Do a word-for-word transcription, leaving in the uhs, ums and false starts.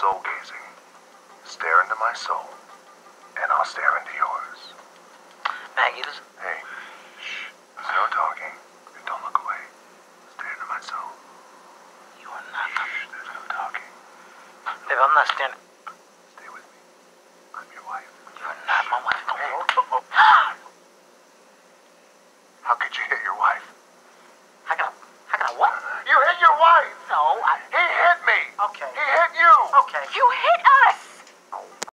soul gazing. Stare into my soul, and I'll stare into yours. Maggie, this... Hey, shh. There's no talking, and don't look away. Stare into my soul. You are not talking. Shh, there's no talking. Babe, I'm not staring. Stay with me. I'm your wife. You are not my wife. How could you hit